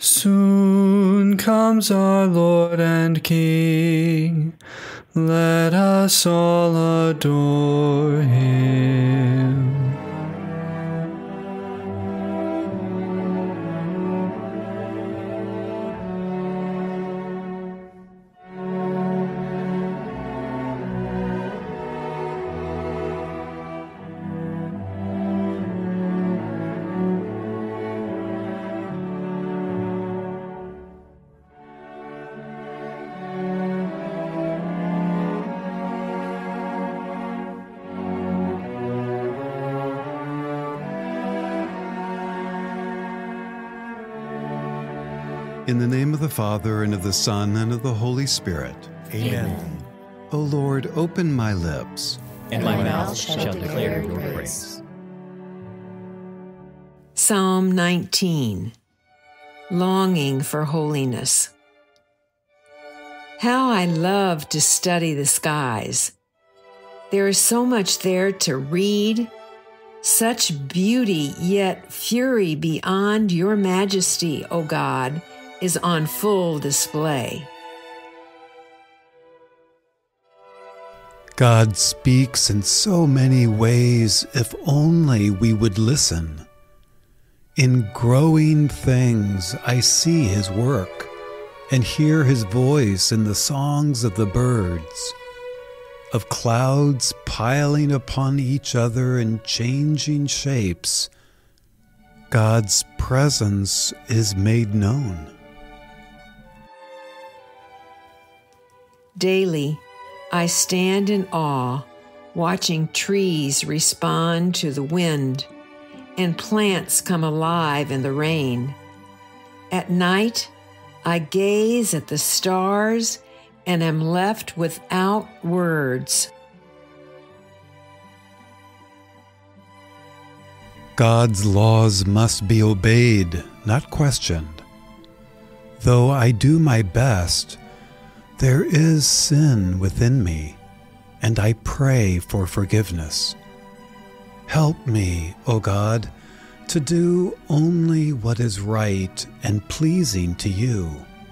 Soon comes our Lord and King. Let us all adore him. In the name of the Father, and of the Son, and of the Holy Spirit. Amen. O Lord, open my lips, And my mouth shall declare your praise. Psalm 19. Longing for Holiness. How I love to study the skies. There is so much there to read, such beauty, yet fury beyond your majesty, O God, is on full display. God speaks in so many ways, if only we would listen. In growing things I see his work, and hear his voice in the songs of the birds, of clouds piling upon each other in changing shapes. God's presence is made known. Daily, I stand in awe, watching trees respond to the wind and plants come alive in the rain. At night, I gaze at the stars and am left without words. God's laws must be obeyed, not questioned. Though I do my best, there is sin within me, and I pray for forgiveness. Help me, O God, to do only what is right and pleasing to you.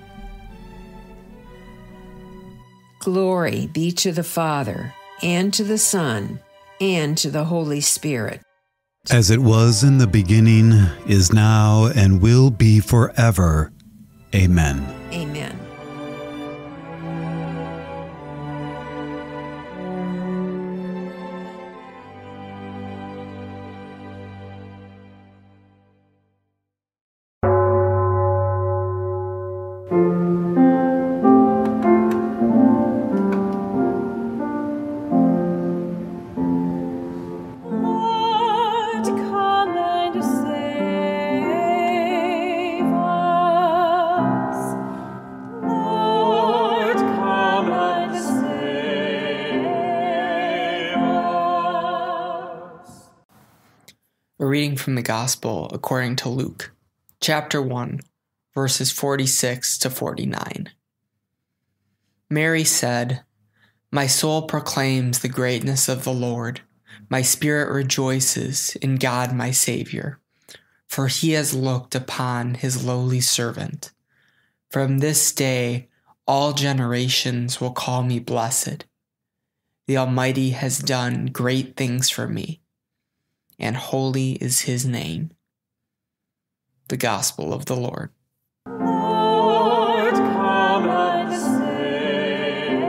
Glory be to the Father, and to the Son, and to the Holy Spirit. As it was in the beginning, is now, and will be forever. Amen. Amen. A reading from the Gospel according to Luke, chapter 1, verses 46 to 49. Mary said, "My soul proclaims the greatness of the Lord. My spirit rejoices in God my Savior, for he has looked upon his lowly servant. From this day all generations will call me blessed. The Almighty has done great things for me, and holy is his name." The Gospel of the Lord. Lord, come and save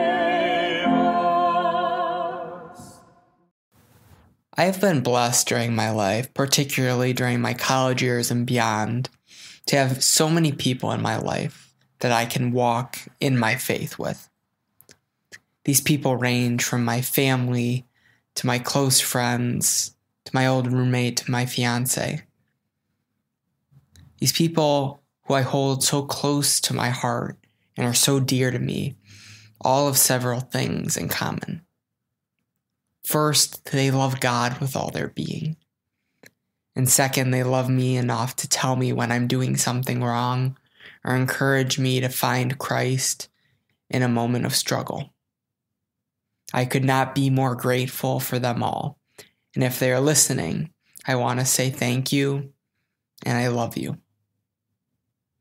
us. I have been blessed during my life, particularly during my college years and beyond, to have so many people in my life that I can walk in my faith with. These people range from my family to my close friends, to my old roommate, to my fiance. These people who I hold so close to my heart and are so dear to me, all have several things in common. First, they love God with all their being. And second, they love me enough to tell me when I'm doing something wrong or encourage me to find Christ in a moment of struggle. I could not be more grateful for them all. And if they are listening, I want to say thank you and I love you.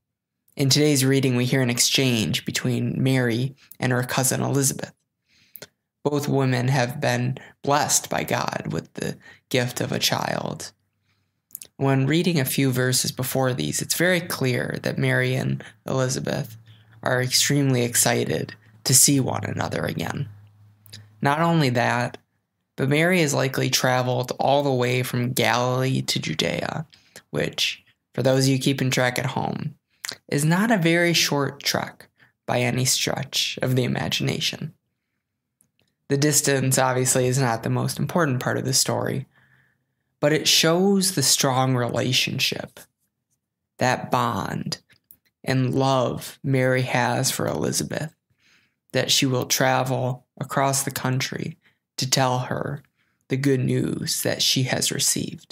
In today's reading, we hear an exchange between Mary and her cousin Elizabeth. Both women have been blessed by God with the gift of a child. When reading a few verses before these, it's very clear that Mary and Elizabeth are extremely excited to see one another again. Not only that, but Mary has likely traveled all the way from Galilee to Judea, which, for those of you keeping track at home, is not a very short trek by any stretch of the imagination. The distance obviously is not the most important part of the story, but it shows the strong relationship, that bond and love Mary has for Elizabeth, that she will travel across the country to tell her the good news that she has received.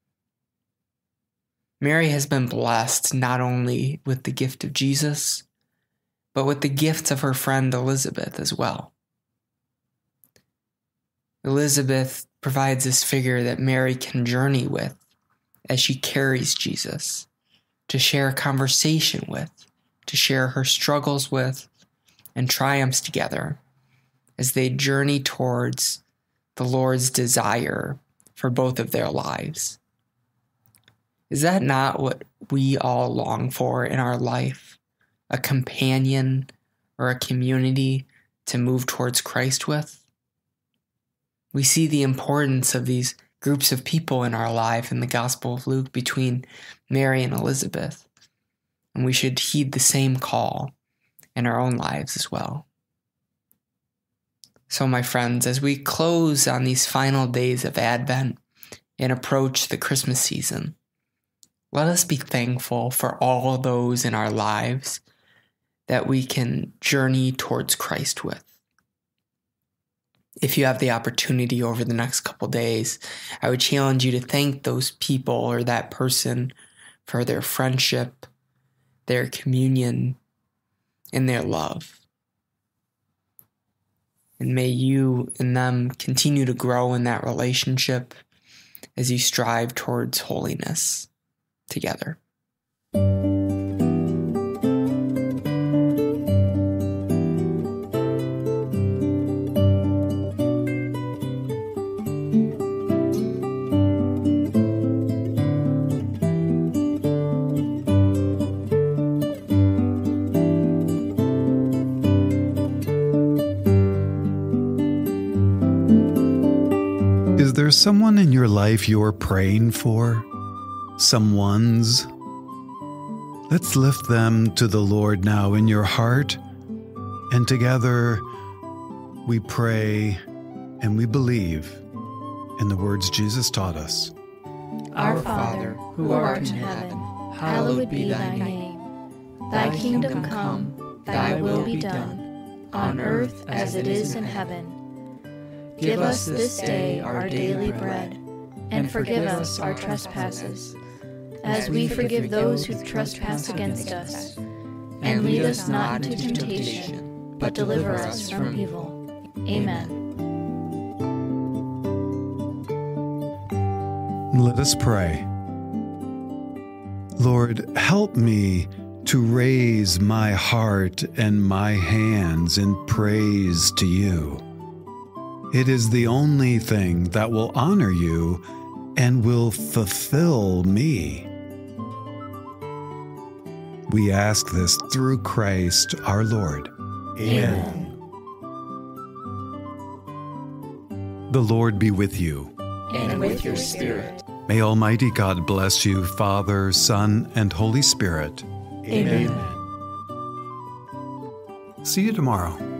Mary has been blessed not only with the gift of Jesus, but with the gifts of her friend Elizabeth as well. Elizabeth provides this figure that Mary can journey with as she carries Jesus, to share a conversation with, to share her struggles with, and triumphs together as they journey towards the Lord's desire for both of their lives. Is that not what we all long for in our life? A companion or a community to move towards Christ with? We see the importance of these groups of people in our life in the Gospel of Luke between Mary and Elizabeth, and we should heed the same call in our own lives as well. So, my friends, as we close on these final days of Advent and approach the Christmas season, let us be thankful for all those in our lives that we can journey towards Christ with. If you have the opportunity over the next couple days, I would challenge you to thank those people or that person for their friendship, their communion, and their love. And may you and them continue to grow in that relationship as you strive towards holiness together. Is there someone in your life you're praying for? Someone's? Let's lift them to the Lord now in your heart, and together we pray and we believe in the words Jesus taught us. Our Father, who art in heaven, hallowed be thy name. Thy kingdom come, thy will be done, on earth as it is in heaven. Give us this day our daily bread, and forgive us our trespasses, as we forgive those who trespass against us. And lead us not into temptation, but deliver us from evil. Amen. Let us pray. Lord, help me to raise my heart and my hands in praise to you. It is the only thing that will honor you and will fulfill me. We ask this through Christ our Lord. Amen. The Lord be with you. And with your spirit. May Almighty God bless you, Father, Son, and Holy Spirit. Amen. See you tomorrow.